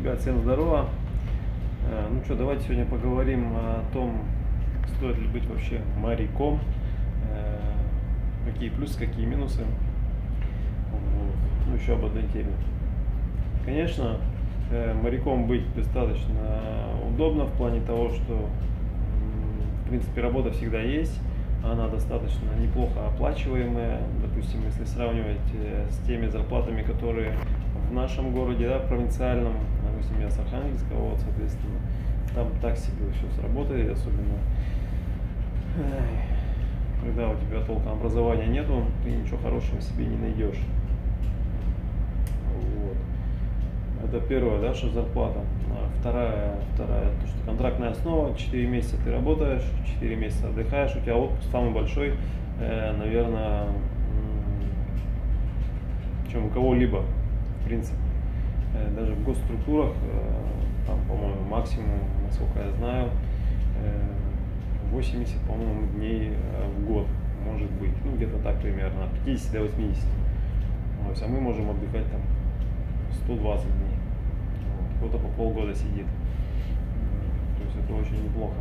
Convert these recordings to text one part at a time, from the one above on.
Ребят, всем здорово. Ну что, давайте сегодня поговорим о том, стоит ли быть вообще моряком, какие плюсы, какие минусы. Вот. Ну, еще об одной теме. Конечно, моряком быть достаточно удобно в плане того, что, в принципе, работа всегда есть, она достаточно неплохо оплачиваемая. Допустим, если сравнивать с теми зарплатами, которые в нашем городе, да, провинциальном, допустим, я с Архангельска, вот, соответственно, там так себе все сработает, особенно когда у тебя толком образования нету, ты ничего хорошего себе не найдешь. Вот. Это первое, да, что зарплата. Вторая, то, что контрактная основа, 4 месяца ты работаешь, 4 месяца отдыхаешь, у тебя отпуск самый большой, наверное, чем у кого-либо, в принципе. Даже в госструктурах, там, по-моему, максимум, насколько я знаю, 80, по-моему, дней в год может быть, ну где-то так примерно, от 50 до 80. А мы можем отдыхать там 120 дней. Вот. Кто-то по полгода сидит. То есть это очень неплохо.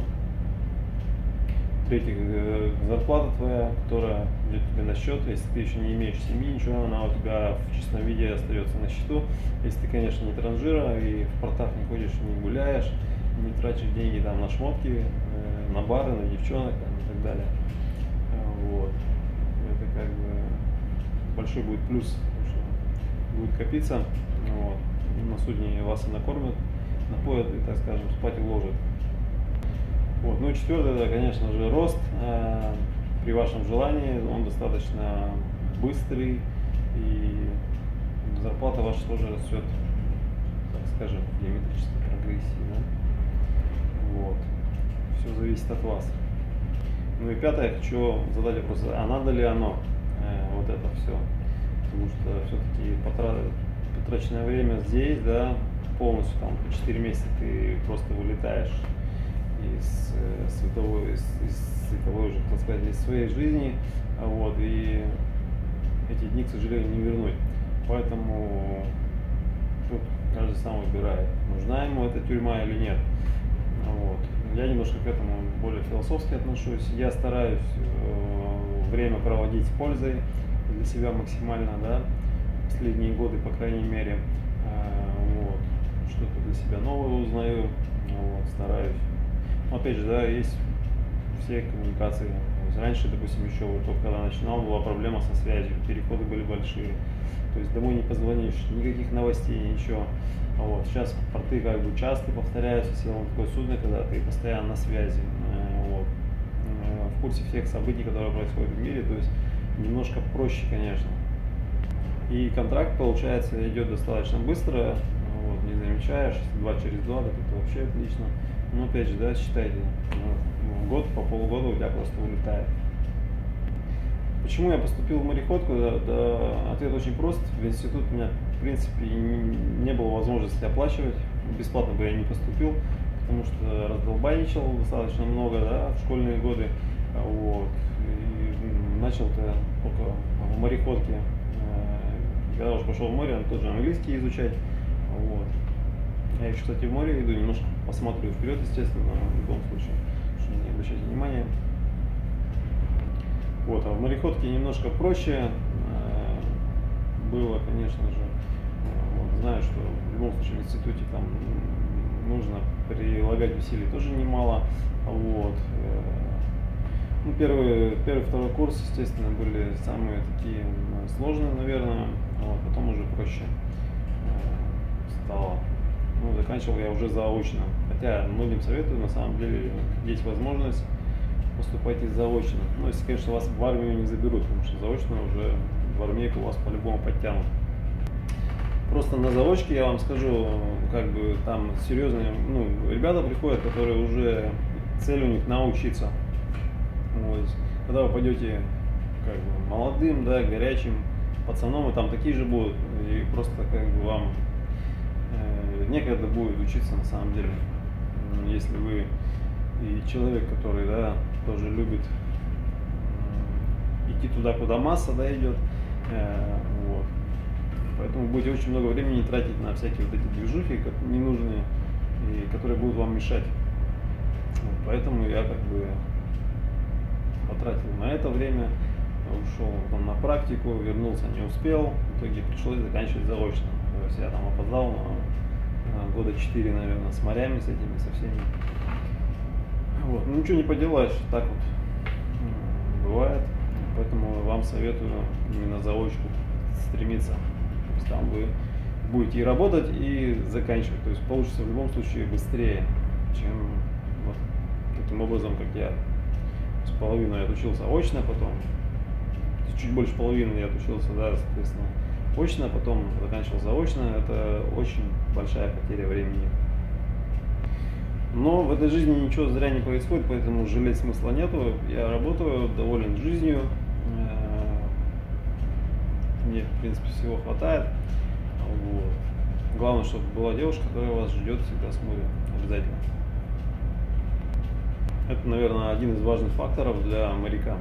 В-третьих, зарплата твоя, которая идет тебе на счет, если ты еще не имеешь семьи, ничего, она у тебя в чистом виде остается на счету. Если ты, конечно, не транжира и в портах не ходишь, не гуляешь, не тратишь деньги там на шмотки, на бары, на девчонок там, и так далее. Вот. Это как бы большой будет плюс, потому что будет копиться. Вот. На судне вас и накормят, напоят и, так скажем, спать уложат. Вот. Ну и четвертое, это, конечно же, рост. При вашем желании он достаточно быстрый, и зарплата ваша тоже растет, так скажем, в геометрической прогрессии. Да? Вот. Все зависит от вас. Ну и пятое, я хочу задать вопрос, а надо ли оно, вот это все? Потому что все-таки потраченное время здесь, да, полностью там 4 месяца ты просто вылетаешь из световой уже, так сказать, из своей жизни, вот, и эти дни, к сожалению, не вернуть. Поэтому тут каждый сам выбирает, нужна ему эта тюрьма или нет. Вот. Я немножко к этому более философски отношусь. Я стараюсь время проводить с пользой для себя максимально, да, последние годы, по крайней мере. Вот. Что-то для себя новое узнаю, вот, стараюсь. Но опять же, да, есть все коммуникации. Раньше, допустим, еще вот только когда начинал, была проблема со связью, переходы были большие. То есть домой не позвонишь, никаких новостей, ничего. Вот. Сейчас порты как бы часто повторяются, сел на такое судно, когда ты постоянно на связи, вот. В курсе всех событий, которые происходят в мире, то есть немножко проще, конечно. И контракт, получается, идет достаточно быстро, вот, не замечаешь, 2 через 2, так это вообще отлично. Но опять же, да, считайте, год, по полгода у тебя просто улетает. Почему я поступил в мореходку? Да, ответ очень прост. В институт у меня, в принципе, не было возможности оплачивать. Бесплатно бы я не поступил, потому что раздолбайничал достаточно много, да, в школьные годы. Вот. И начал-то только в мореходке. Когда уже пошел в море, он тоже английский изучать. Вот. Я еще, кстати, в море иду, немножко посмотрю вперед, естественно, в любом случае, чтобы не обращать внимания. Вот, а в мореходке немножко проще было, конечно же. Вот, знаю, что в любом случае в институте там нужно прилагать усилий тоже немало. Вот. Ну, первый, второй курс, естественно, были самые такие сложные, наверное. Вот, потом уже проще стало. Ну, заканчивал я уже заочно. Хотя многим советую, на самом деле, есть возможность поступайте заочно. Ну, если, конечно, вас в армию не заберут, потому что заочно уже в армейку вас по-любому подтянут. Просто на заочке, я вам скажу, как бы там серьезные, ну, ребята приходят, которые уже цель у них научиться. Вот. Когда вы пойдете как бы молодым, да, горячим пацаном, и там такие же будут, и просто как бы вам некогда будет учиться на самом деле. Если вы и человек, который, да, тоже любит идти туда, куда масса, да, идет, вот. Поэтому будете очень много времени тратить на всякие вот эти движухи, ненужные, и которые будут вам мешать. Вот, поэтому я как бы потратил на это время, ушел там на практику, вернулся, не успел, в итоге пришлось заканчивать заочно. То есть я там опоздал на года 4, наверное, с морями, с этими, со всеми. Вот. Ну ничего не поделаешь, так вот бывает. Поэтому вам советую именно заочку стремиться. То есть там вы будете и работать, и заканчивать. То есть получится в любом случае быстрее, чем вот таким образом, как я. С половину я отучился очно, потом чуть больше половины я отучился, да, соответственно, очно, потом заканчивал заочно. Это очень большая потеря времени. Но в этой жизни ничего зря не происходит, поэтому жалеть смысла нету. Я работаю, доволен жизнью. Мне, в принципе, всего хватает. Вот. Главное, чтобы была девушка, которая вас ждет всегда с моря. Обязательно. Это, наверное, один из важных факторов для моряка.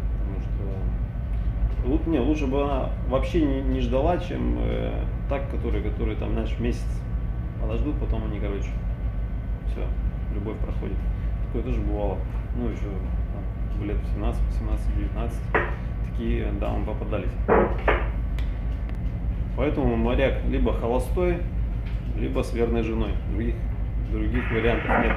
Потому что лучше бы она вообще не ждала, чем так, которые там, знаешь, месяц подождут, потом они, короче, все, любовь проходит. Такое тоже бывало. Ну, еще там, в лет 17, 18, 19 такие дамы попадались. Поэтому моряк либо холостой, либо с верной женой. Других вариантов нет.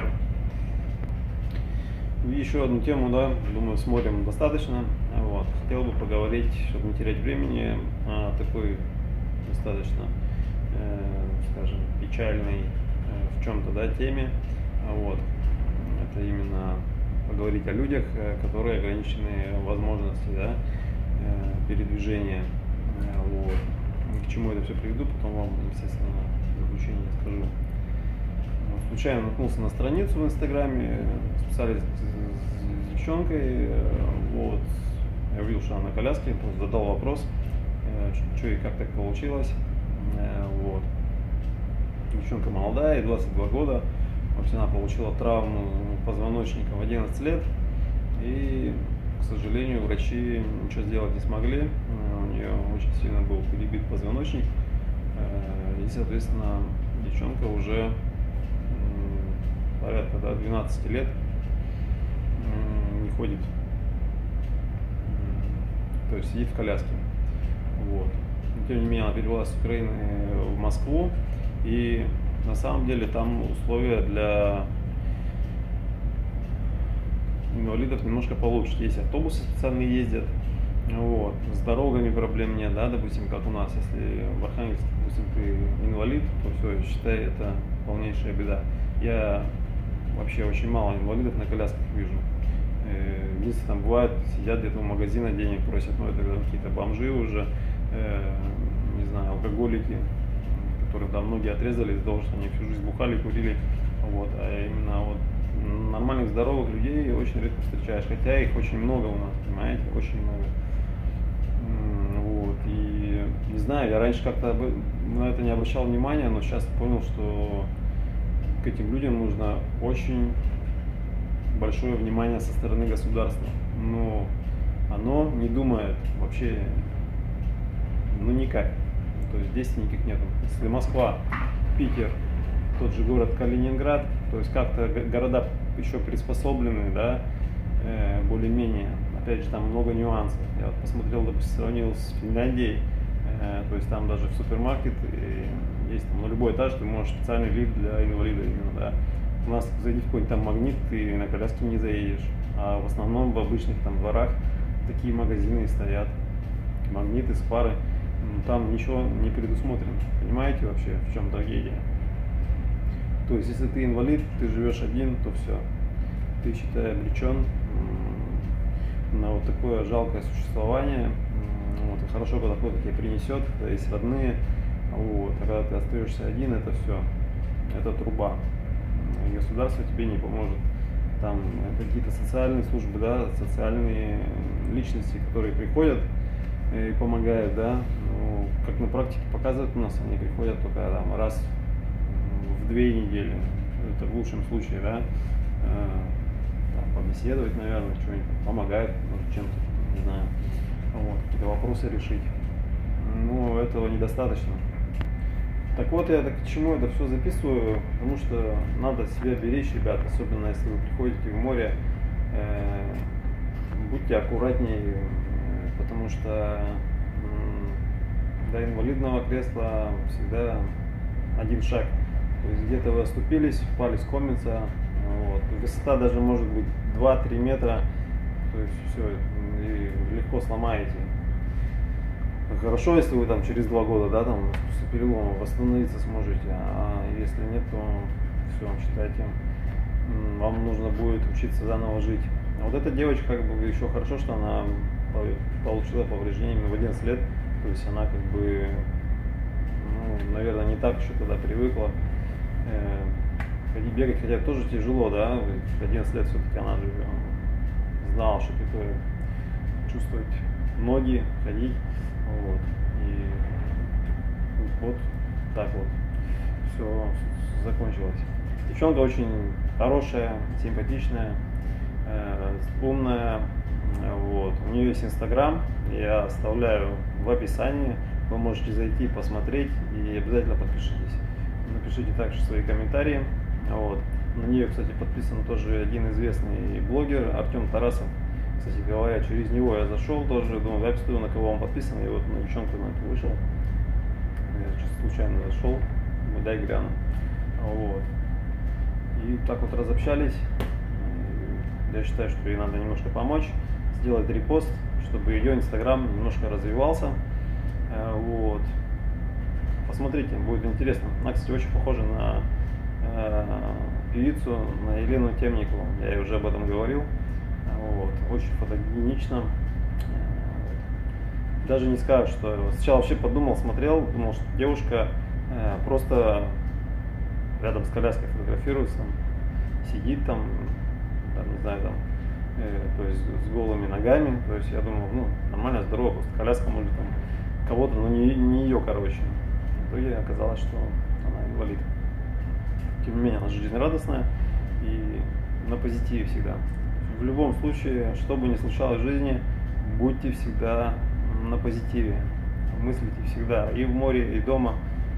И еще одну тему, да, думаю, с морем достаточно. Вот. Хотел бы поговорить, чтобы не терять времени, о такой достаточно, скажем, печальной в чем-то, да, теме. Вот. Это именно поговорить о людях, которые ограничены возможности, да, передвижения. Вот. К чему это все приведу, потом вам, естественно, в заключение скажу. Случайно наткнулся на страницу в Инстаграме, списались с девчонкой, вот, я увидел, что она на коляске, просто задал вопрос, что и как так получилось, вот. Девчонка молодая, ей 22 года, вообще она получила травму позвоночника в 11 лет, и, к сожалению, врачи ничего сделать не смогли, у нее очень сильно был перебит позвоночник, и, соответственно, девчонка уже порядка, да, 12 лет не ходит, то есть сидит в коляске. Вот. Но, тем не менее, она перевелась с Украины в Москву, и на самом деле там условия для инвалидов немножко получше. Есть автобусы специальные ездят, вот. С дорогами проблем нет, да, допустим, как у нас, если в Архангельске, допустим, ты инвалид, то все, считай, это полнейшая беда. Я вообще очень мало инвалидов на колясках вижу. Единственное, там бывает, сидят где-то в магазинах, денег просят, но это какие-то бомжи уже, не знаю, алкоголики, которые там многие отрезали из-за того, что они всю жизнь бухали, курили. Вот. А именно вот нормальных, здоровых людей очень редко встречаешь, хотя их очень много у нас, понимаете, очень много. Вот. И не знаю, я раньше как-то на это не обращал внимания, но сейчас понял, что к этим людям нужно очень большое внимание со стороны государства. Но оно не думает вообще, ну никак. То есть действий никаких нет. Если Москва, Питер, тот же город Калининград, то есть как-то города еще приспособлены, да, более-менее. Опять же, там много нюансов. Я вот посмотрел, допустим, сравнил с Финляндией, то есть там даже в супермаркет есть там, на любой этаж ты можешь специальный лифт для инвалидов именно, да. У нас зайди в какой-нибудь там Магнит, ты на коляске не заедешь, а в основном в обычных там дворах такие магазины стоят, Магниты, Спары, там ничего не предусмотрено, понимаете вообще, в чем трагедия? То есть, если ты инвалид, ты живешь один, то все, ты, считай, обречен на вот такое жалкое существование. Вот, и хорошо, когда кто-то тебе принесет, когда есть родные, вот, а когда ты остаешься один, это все, это труба. И государство тебе не поможет. Там какие-то социальные службы, да, социальные личности, которые приходят и помогают, да, ну, как на практике показывают у нас, они приходят только там раз в 2 недели, это в лучшем случае, да, там, побеседовать, наверное, что-нибудь помогает, может, чем-то, не знаю, вот, какие-то вопросы решить. ну, этого недостаточно. Так вот, я так к чему это все записываю, потому что надо себя беречь, ребят, особенно если вы приходите в море, будьте аккуратнее, потому что до инвалидного кресла всегда один шаг. То есть где-то вы оступились, впали с комица, вот. Высота даже может быть 2-3 метра, то есть все, и легко сломаете. Хорошо, если вы там через 2 года, да, там после перелома восстановиться сможете, а если нет, то все, считайте, вам нужно будет учиться заново жить. А вот эта девочка, как бы, еще хорошо, что она получила повреждение в 11 лет, то есть она, как бы, ну, наверное, не так еще тогда привыкла. Бегать, хотя тоже тяжело, да, 11 лет все-таки она же знала, что такое чувствовать ноги, ходить. Вот. И вот так вот все закончилось. Девчонка очень хорошая, симпатичная, умная. Вот. У нее есть Инстаграм, я оставляю в описании. Вы можете зайти, посмотреть и обязательно подпишитесь. Напишите также свои комментарии. Вот. На нее, кстати, подписан тоже один известный блогер Артем Тарасов. Кстати говоря, через него я зашел тоже, думал, я посмотрю, на кого он подписан, и вот на девчонку на эту вышел. Я сейчас случайно зашел, дай гляну. Вот. И так вот разобщались. Я считаю, что ей надо немножко помочь, сделать репост, чтобы ее Инстаграм немножко развивался. Вот. Посмотрите, будет интересно. Она, кстати, очень похожа на певицу, на Елену Темникову. Я ей уже об этом говорил. Вот. Очень фотогенично. Даже не скажу, что сначала вообще подумал, смотрел, думал, что девушка просто рядом с коляской фотографируется, сидит там, не знаю, там, то есть с голыми ногами. То есть я думал, ну, нормально, здорово, просто коляска может там кого-то, но не ее, короче. В итоге оказалось, что она инвалид. Тем не менее, она жизнерадостная и на позитиве всегда. В любом случае, что бы ни случалось в жизни, будьте всегда на позитиве. Мыслите всегда и в море, и дома.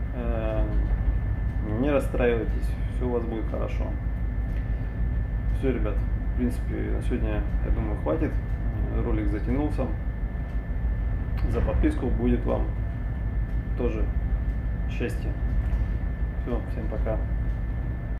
Не расстраивайтесь, все у вас будет хорошо. Все, ребят, в принципе, на сегодня, я думаю, хватит. Ролик затянулся. За подписку будет вам тоже счастье. Все, всем пока.